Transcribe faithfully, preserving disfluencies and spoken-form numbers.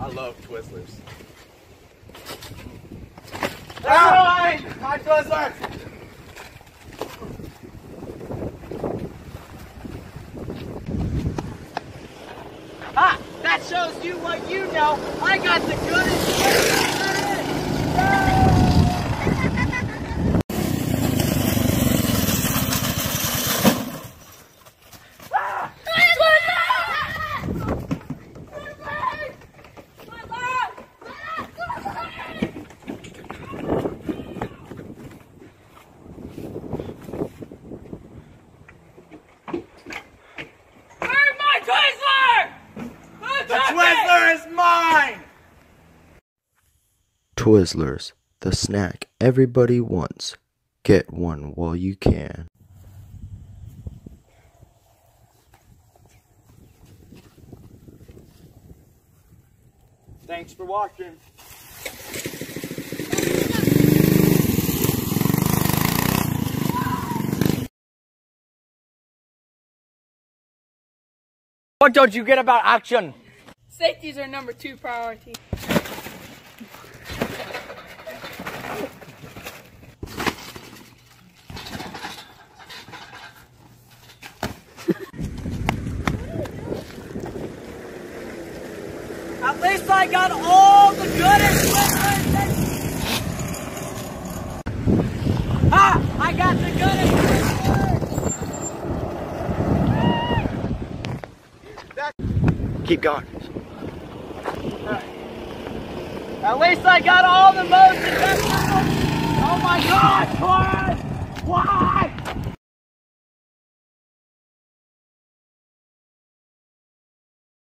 I love Twizzlers. Hi, hi Twizzlers! Ah, that shows you what you know. I got the goodest Twizzlers there is. No! The Twizzler is mine! Twizzlers, the snack everybody wants. Get one while you can. Thanks for watching. What don't you get about action? Safety is our number two priority. At least I got all the goodest Twizzlers. Ah, I got the goodest Twizzlers. Keep going. At least I got all the most. Oh my God, Torres! Why?